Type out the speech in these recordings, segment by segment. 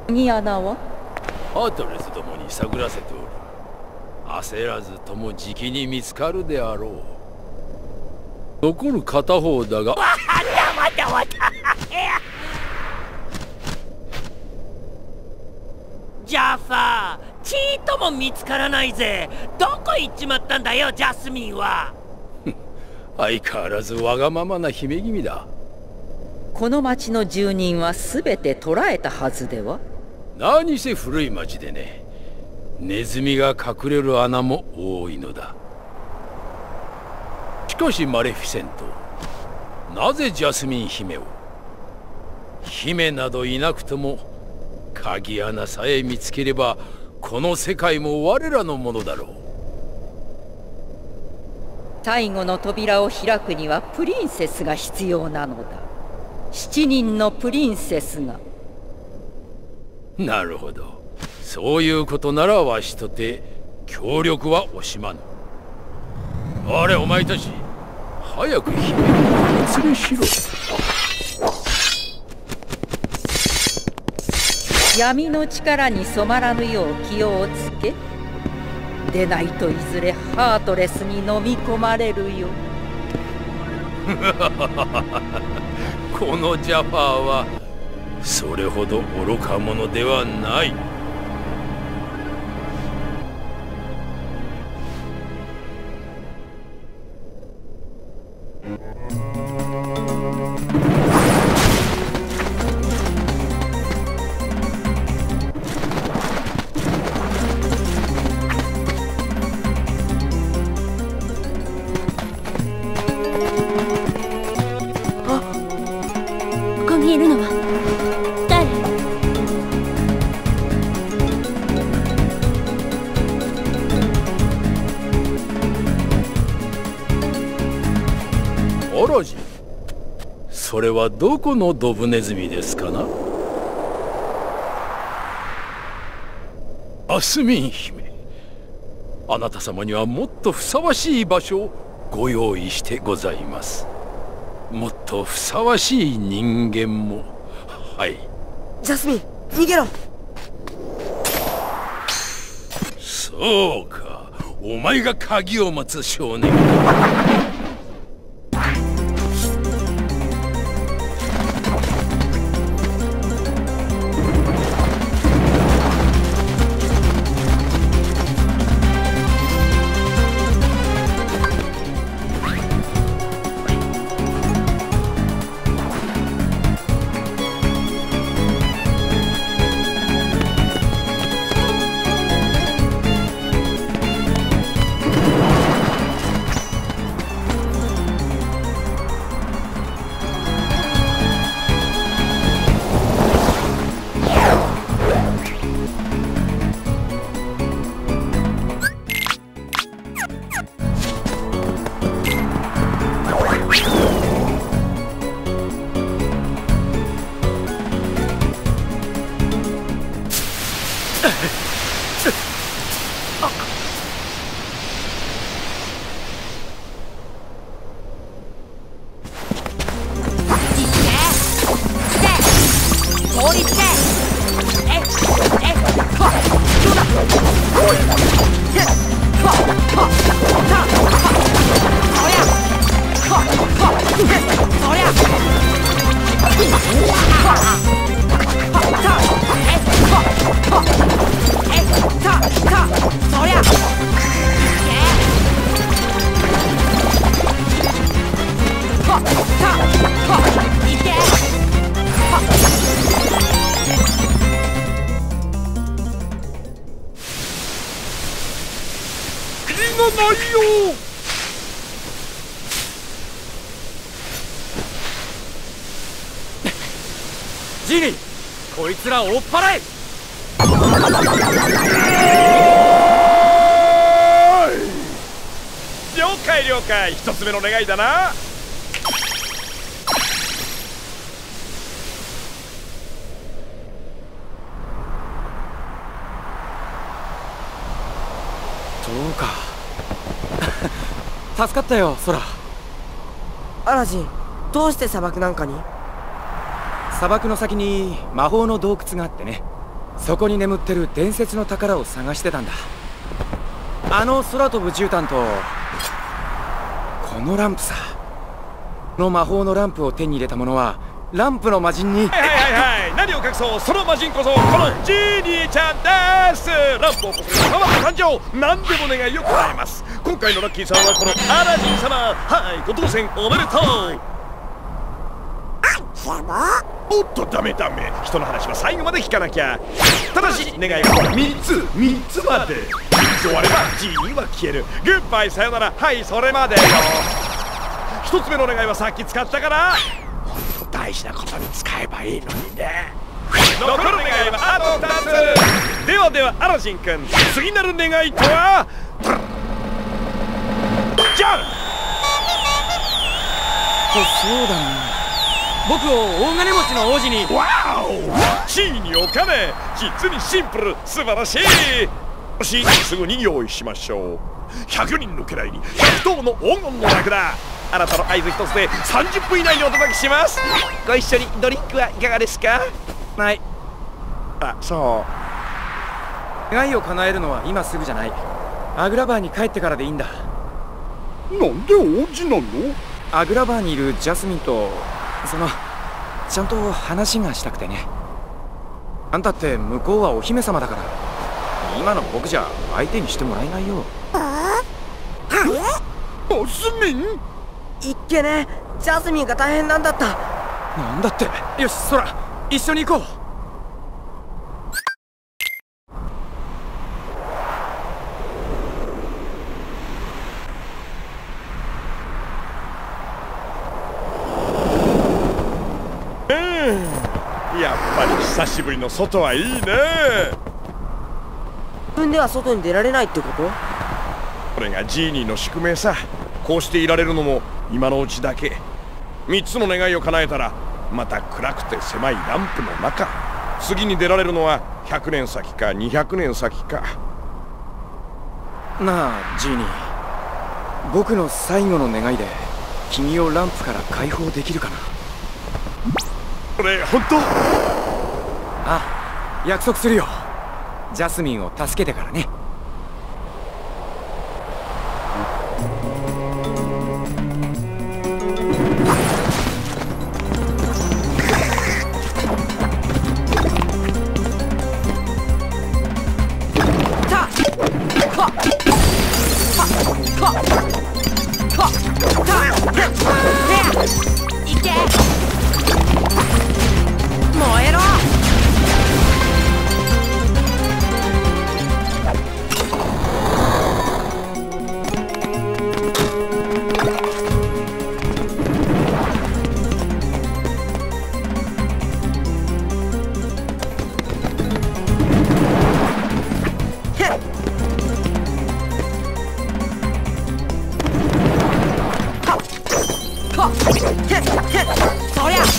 鍵穴はハートレスどもに探らせておる。焦らずともじきに見つかるであろう。残る片方だが。 またジャファー、ちーとも見つからないぜ。どこ行っちまったんだよ、ジャスミンは。 相変わらずわがままな姫君だ。 この町の住人は全て捕らえたはずでは。 何せ古い町でね、ネズミが隠れる穴も多いのだ。しかしマレフィセント、なぜジャスミン姫を？姫などいなくとも鍵穴さえ見つければこの世界も我らのものだろう。 最後の扉を開くにはプリンセスが必要なのだ。7人のプリンセスが。 なるほど。そういうことならわしとて協力は惜しまぬ。あれ、お前たち早く姫をお連れしろ。 闇の力に染まらぬよう気をつけ。でないといずれハートレスに飲み込まれるよ。 このジャファーはそれほど愚か者ではない。 ここにいるのは誰？ オロジ、それはどこのドブネズミですかな？アスミン姫、あなた様にはもっとふさわしい場所をご用意してございます。もっとふさわしい人間も。はい。 ジャスミン、逃げろ。 そうか、お前が鍵を待つ少年。 ジニー、こいつらを追っ払え。 了解了解、一つ目の願いだな。 そうか。助かったよ、ソラ。 アラジン、どうして砂漠なんかに？ 砂漠の先に魔法の洞窟があってね。 そこに眠ってる伝説の宝を探してたんだ。あの空飛ぶ絨毯とこのランプさ。この魔法のランプを手に入れた者はランプの魔人に。 はい、何を隠そう、その魔人こそこのジーニーちゃんです。ランプをここでパワー誕生、何でも願いを叶えます。今回のラッキーさんはこのアラジン様。はい、ご当選おめでとう。おっとダメ、人の話は最後まで聞かなきゃ。ただし願いは3つまで。終わればジーニーは消える。グッバイさよなら。はい、それまでよ。1つ目の願いはさっき使ったから大事なことに使えばいいのにね。残る願いはあと2つ。ではアラジン君、次なる願いとはじゃん。 そうだな。僕を大金持ちの王子に。 わお、地位にお金、実にシンプル、素晴らしい。よし、すぐに用意しましょう。100人の家来に100頭の黄金のラクダ。あなたの合図一つで30分以内にお届けします。ご一緒にドリンクはいかがですか？ ない。 あ、そう。 願いを叶えるのは今すぐじゃない。アグラバーに帰ってからでいいんだ。 なんで王子なの？ アグラバーにいるジャスミンとちゃんと話がしたくてね。あんたって向こうはお姫様だから、今の僕じゃ相手にしてもらえないよ。 ジャスミン？ いっけね、ジャスミンが大変なんだった。 なんだって。よし、そら一緒に行こう。 やっぱり久しぶりの外はいいね。 自分では外に出られないってこと？ これがジーニーの宿命さ。こうしていられるのも今のうちだけ。3つの願いを叶えたらまた暗くて狭いランプの中。次に出られるのは100年先か200年先か。 なあジーニー、僕の最後の願いで君をランプから解放できるかな。 これ本当？ あ、約束するよ。ジャスミンを助けてからね。 いけ！燃えろ！そりゃ！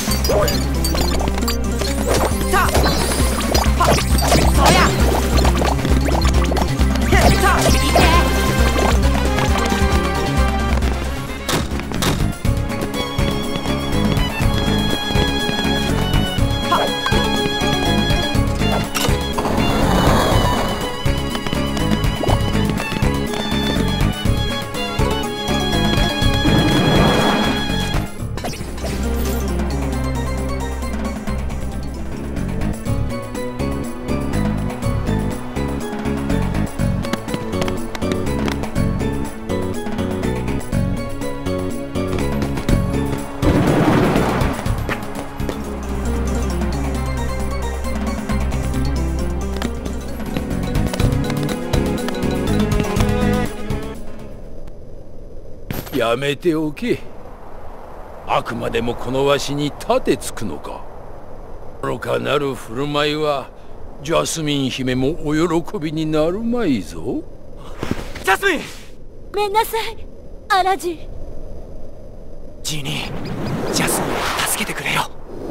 やめておけ。あくまでもこのわしに盾つくのか。愚かなる振る舞いはジャスミン姫もお喜びになるまいぞ。 ジャスミン！ ごめんなさい、アラジン。 ジーニー、ジャスミンを助けてくれよ。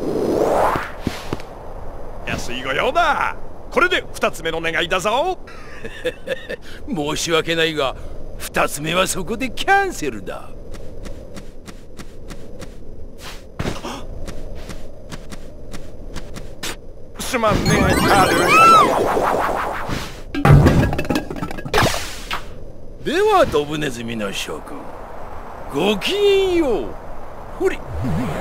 安いご用だ。これで2つ目の願いだぞ。 申し訳ないが2つ目はそこでキャンセルだ。 すまんね、ある。 ではドブネズミの諸君、ごきげんよう。ほれ。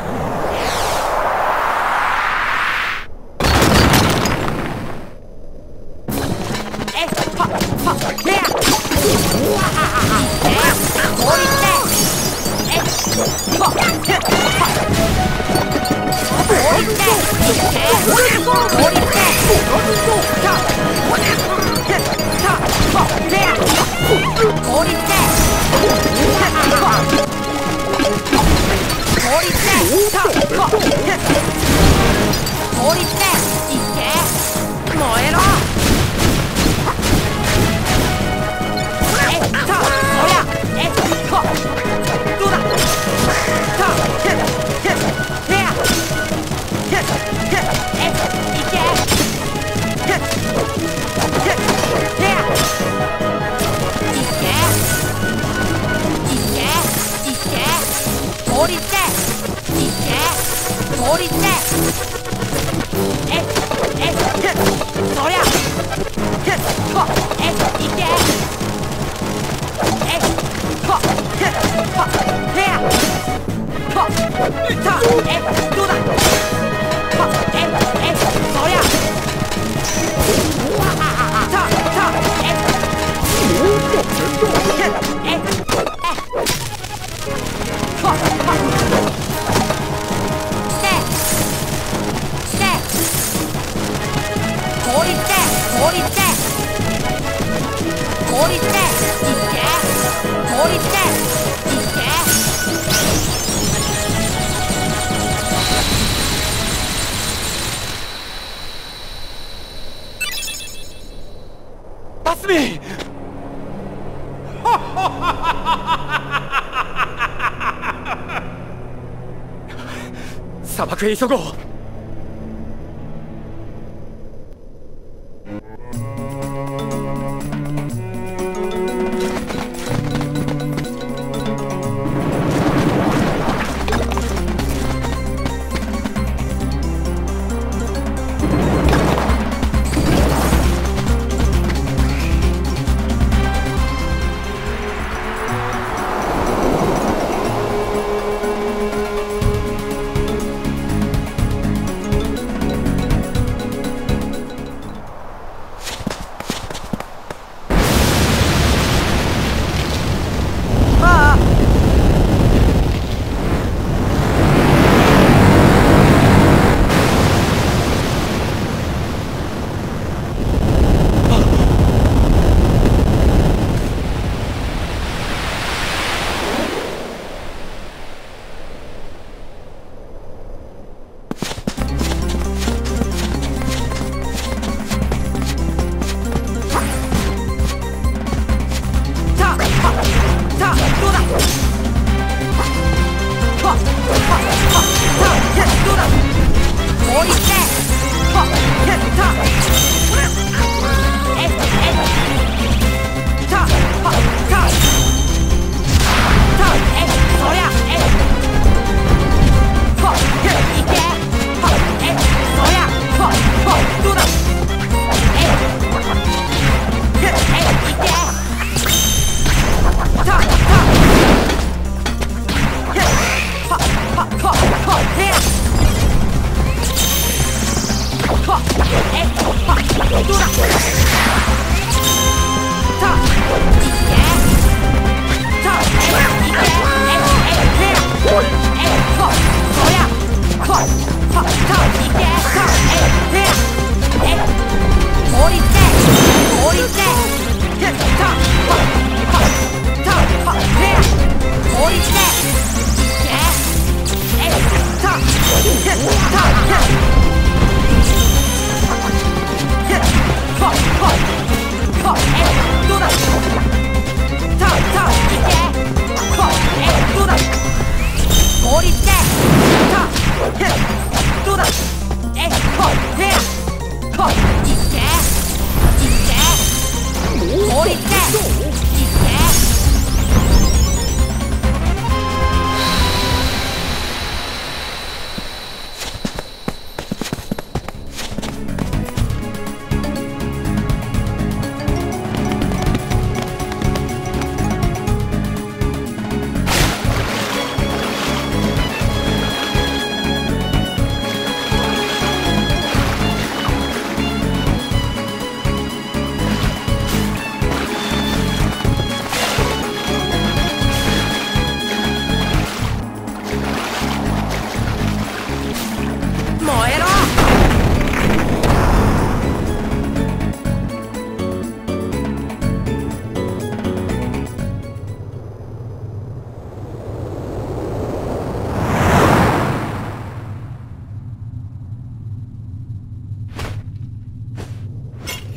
砂漠へ急ごう。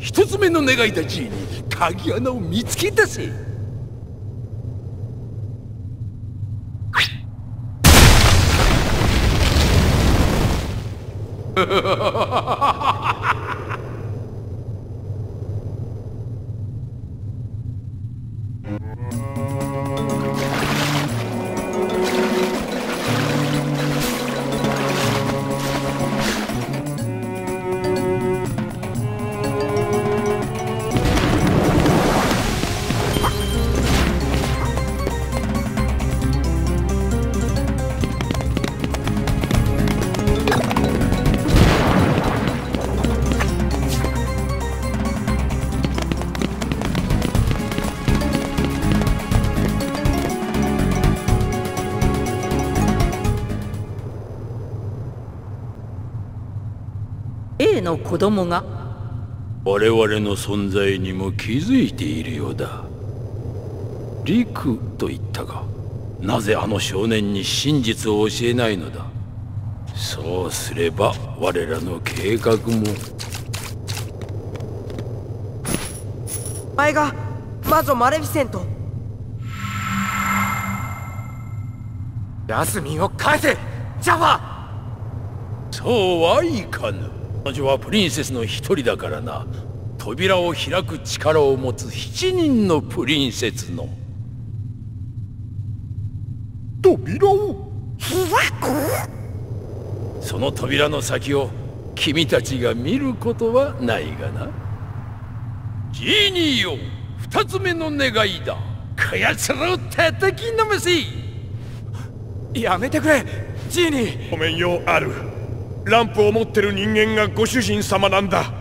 一つ目の願いだジーニー、鍵穴を見つけ出せ。 A の子供が我々の存在にも気づいているようだ。リクと言ったが、なぜあの少年に真実を教えないのだ。そうすれば我らの計画も。 前が魔女マレフィセント。 ジャスミンを返せジャファ。 そうはいかぬ。彼女はプリンセスの一人だからな。扉を開く力を持つ7人のプリンセスの扉を開く。その扉の先を君たちが見ることはないがな。ジーニーよ、2つ目の願いだ。こやつらを叩きのめせ。 やめてくれジーニー。 ごめんよアル。ランプを持ってる人間がご主人様なんだ。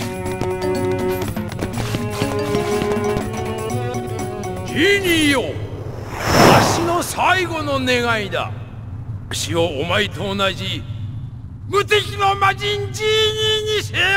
ジーニーよ、 の最後の願いだ。私をお前と同じ無敵の魔人ジーニーにせよ。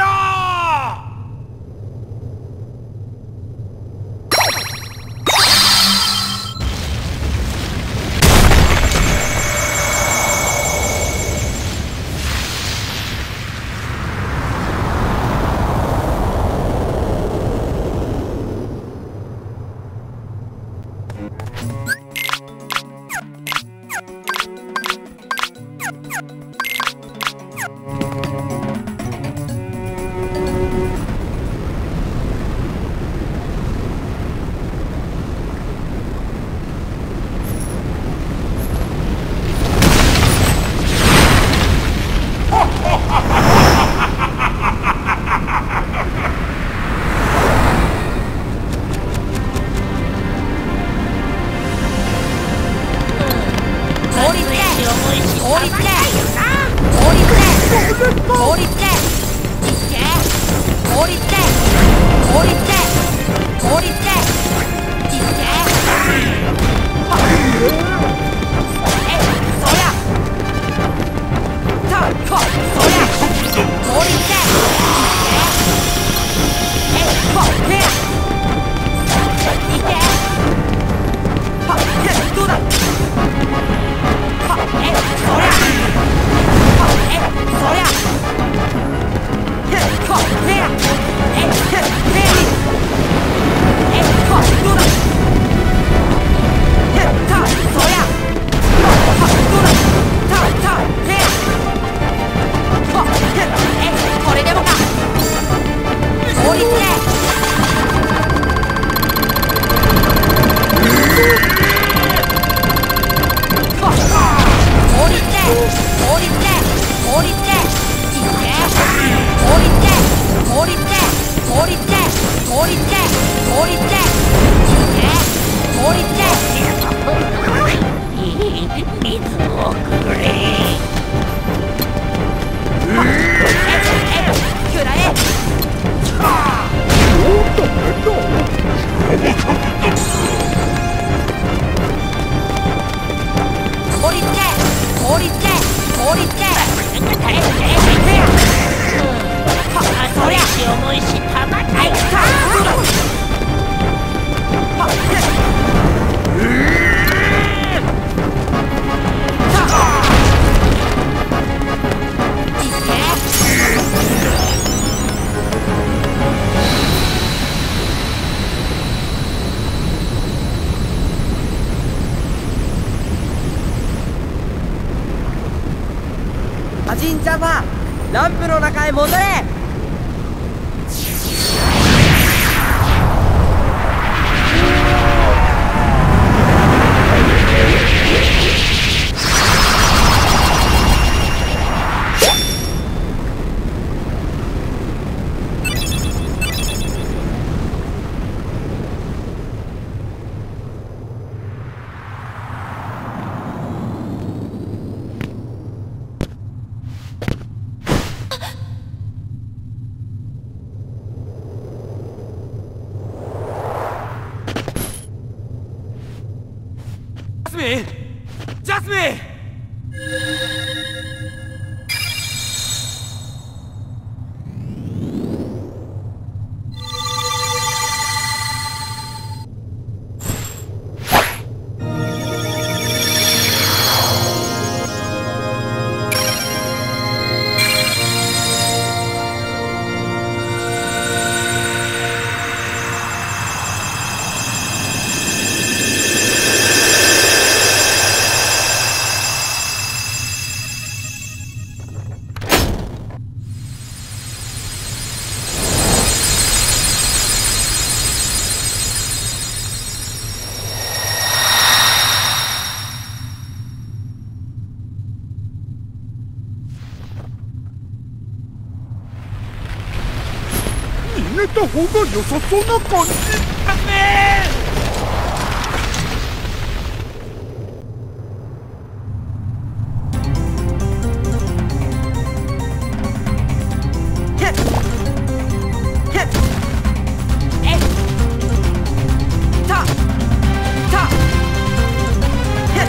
魔人ジャファ、ランプの中へ戻れ。 ジャスミン逃げた方が良さそうな感じ。 ジ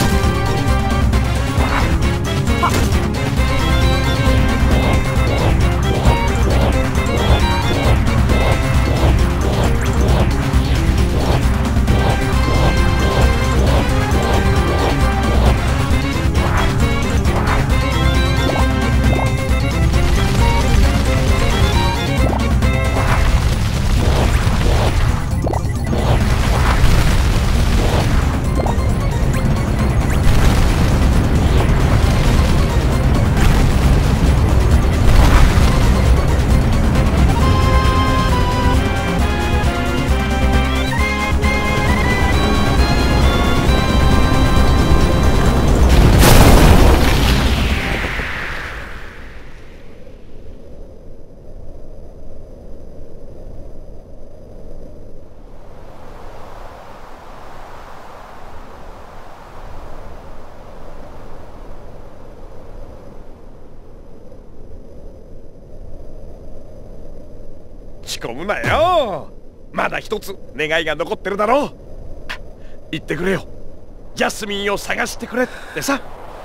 込むなよ。まだ一つ願いが残ってるだろう。言ってくれよ。ジャスミンを探してくれってさ。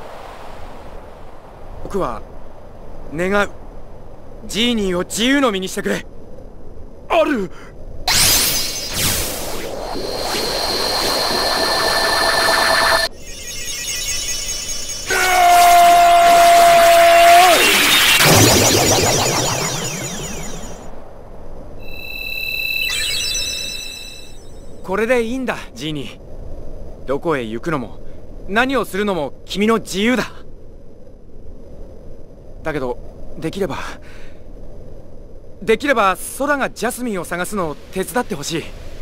僕は願う。ジーニーを自由の身にしてくれ。 ある。 これでいいんだ、ジーニー。どこへ行くのも何をするのも君の自由だ。だけどできれば空がジャスミンを探すのを手伝ってほしい。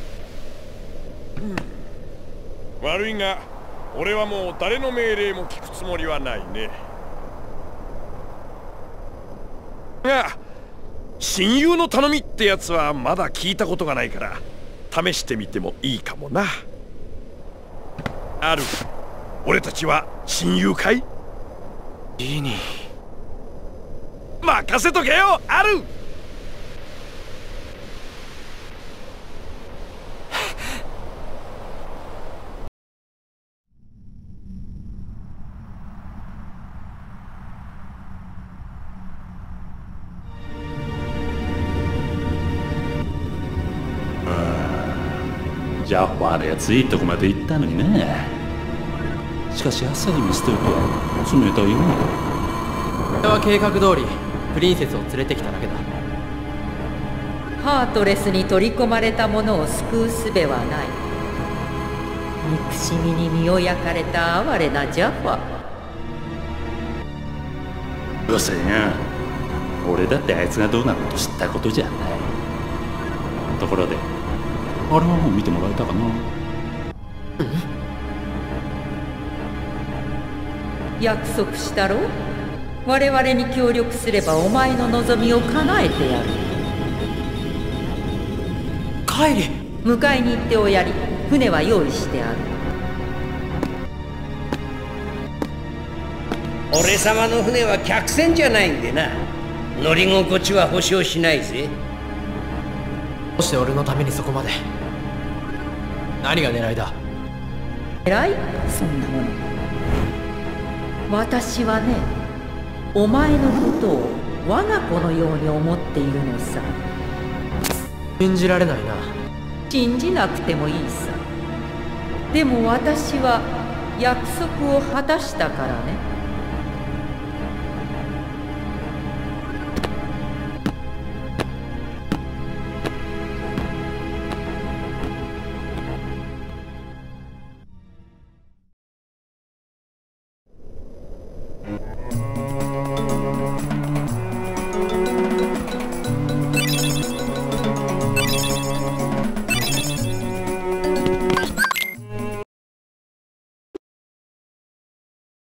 悪いが俺はもう誰の命令も聞くつもりはないね。が親友の頼みってやつはまだ聞いたことがないから試してみてもいいかもな。ある。俺たちは親友かい？ ジーニー、 任せとけよ、ある。 ジャッファーでやついいとこまで行ったのにね。しかしあっさり見捨てると冷たいよ。 俺は計画通りプリンセスを連れてきただけだ。 ハートレスに取り込まれた者を救う術はない。憎しみに身を焼かれた哀れなジャファ。 うるせえな。俺だってあいつがどうなると知ったことじゃない。ところであれはもう見てもらえたかな。 約束したろ。我々に協力すればお前の望みを叶えてやる。 帰り迎えに行っておやり。船は用意してある。 俺様の船は客船じゃないんでな。乗り心地は保証しないぜ。 どうして俺のためにそこまで。何が狙いだ。 狙い？そんなもの。私はね、お前のことを我が子のように思っているのさ。 信じられないな。 信じなくてもいいさ。でも私は約束を果たしたからね。